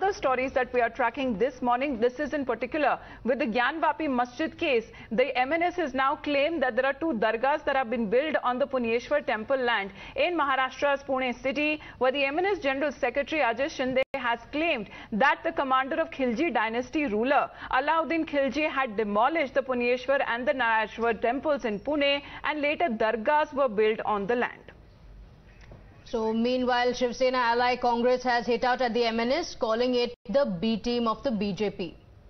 other stories that we are tracking this morning. This is in particular with the Gyanvapi Masjid case. The MNS has now claimed that there are 2 dargahs that have been built on the Punyeshwar temple land in Maharashtra's Pune city, where the MNS General Secretary Ajay Shinde has claimed that the commander of Khilji dynasty ruler Alauddin Khilji had demolished the Punyeshwar and the Narayeshwar temples in Pune, and later dargahs were built on the land. So meanwhile, Shiv Sena ally Congress has hit out at the MNS, calling it the B team of the BJP.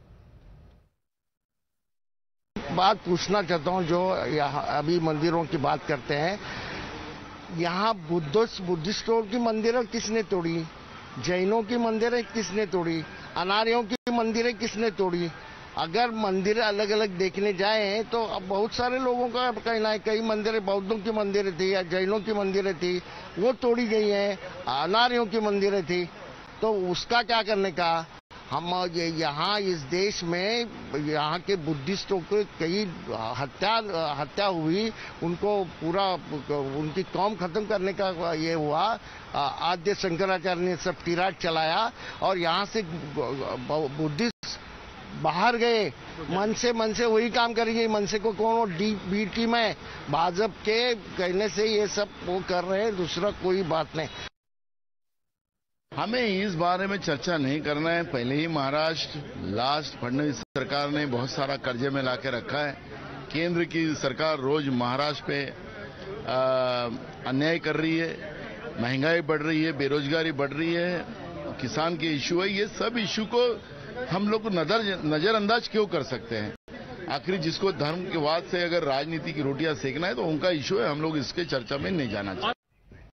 बात पूछना चाहता हूं, जो यहाँ अभी मंदिरों की बात करते हैं, यहाँ बुद्धिस्टों की मंदिरें किसने तोड़ी, जैनों की मंदिरें किसने तोड़ी, अनार्यों की मंदिरें किसने तोड़ी? अगर मंदिर अलग अलग देखने जाएं तो अब बहुत सारे लोगों का कहना है कई मंदिरें बौद्धों की मंदिरें थी या जैनों की मंदिरें थी, वो तोड़ी गई हैं, अनार्यों की मंदिरें थी, तो उसका क्या करने का? हम यहाँ इस देश में यहाँ के बुद्धिस्टों को कई हत्या हुई, उनको पूरा उनकी कौम खत्म करने का ये हुआ। आद्य शंकराचार्य ने सब तिराट चलाया और यहाँ से बुद्धिस्ट बाहर गए, मन से वही काम करेंगे। मन से को कौन बी टीम है, भाजपा के कहने से ये सब वो कर रहे हैं, दूसरा कोई बात नहीं। हमें इस बारे में चर्चा नहीं करना है। पहले ही महाराष्ट्र लास्ट फडणवीस सरकार ने बहुत सारा कर्जे में लाके रखा है। केंद्र की सरकार रोज महाराष्ट्र पे अन्याय कर रही है, महंगाई बढ़ रही है, बेरोजगारी बढ़ रही है, किसान के इशू है। ये सब इशू को हम लोग नजरअंदाज क्यों कर सकते हैं? आखिर जिसको धर्म के वाद से अगर राजनीति की रोटियां सेकना है तो उनका इशू है, हम लोग इसके चर्चा में नहीं जाना चाहिए।